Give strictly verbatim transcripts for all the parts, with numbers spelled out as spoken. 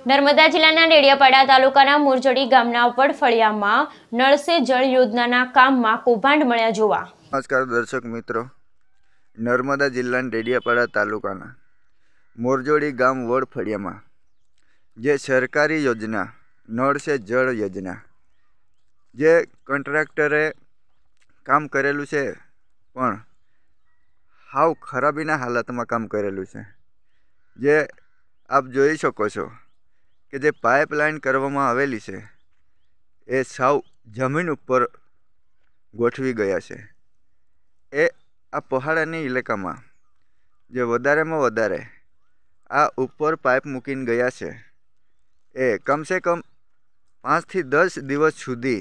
નર્મદા જિલ્લાના ડેડિયાપાડા તાલુકાના મોરજોડી ગામના વડફળિયામાં નળ સે જળ યોજનાના કામમાં કૌભાંડ મળ્યા જોવા. નમસ્કાર દર્શક મિત્રો, નર્મદા જિલ્લાના ડેડિયાપાડા તાલુકાના મોરજોડી ગામ વડફળિયામાં જે સરકારી યોજના નળ સે જળ યોજના જે કોન્ટ્રાક્ટરે કામ કરેલું છે, પણ હાવ ખરાબીના હાલતમાં કામ કરેલું છે. જે આપ જોઈ શકો છો કે જે પાઇપલાઇન કરવામાં આવેલી છે એ સાવ જમીન ઉપર ગોઠવી ગયા છે. એ આ પહાડની ઇલાકામાં જે વધારેમાં વધારે આ ઉપર પાઇપ મૂકીને ગયા છે એ કમસે કમ પાંચથી દસ દિવસ સુધી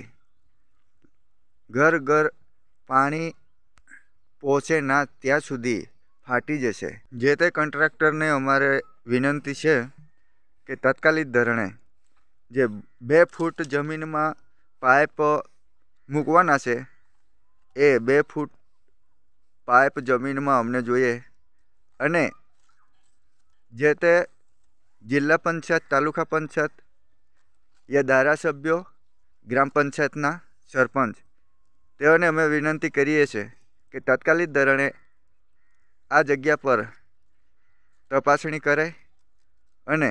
ઘર ઘર પાણી પહોંચે ના ત્યાં સુધી ફાટી જશે. જે તે કોન્ટ્રાક્ટરને અમારે વિનંતી છે કે તાત્કાલિક ધોરણે જે બે ફૂટ જમીનમાં પાઇપ મૂકવાના છે એ બે ફૂટ પાઇપ જમીનમાં અમને જોઈએ, અને જે તે જિલ્લા પંચાયત, તાલુકા પંચાયત યા ધારાસભ્યો, ગ્રામ પંચાયતના સરપંચ તેઓને અમે વિનંતી કરીએ છીએ કે તાત્કાલિક ધોરણે આ જગ્યા પર તપાસણી કરે અને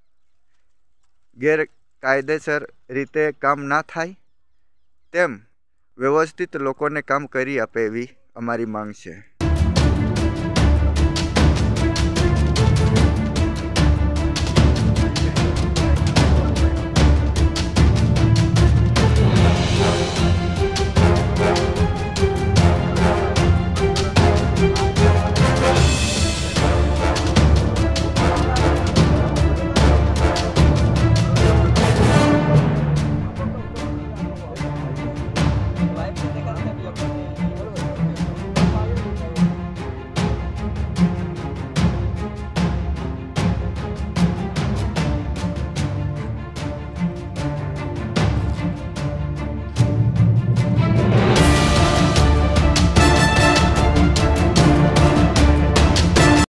ગેરકાયદેસર રીતે કામ ના થાય તેમ વ્યવસ્થિત લોકોને કામ કરી આપે એવી અમારી માંગ છે.